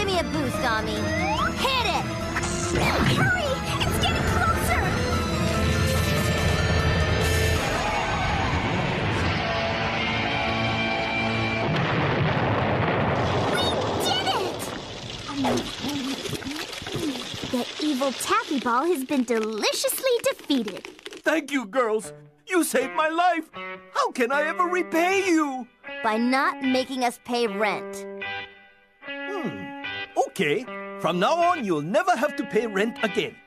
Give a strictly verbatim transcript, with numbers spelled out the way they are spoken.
Give me a boost, Ami. Hit it! Hurry! It's getting closer! The evil Taffyball has been deliciously defeated. Thank you, girls. You saved my life. How can I ever repay you? By not making us pay rent. Hmm. Okay. From now on, you'll never have to pay rent again.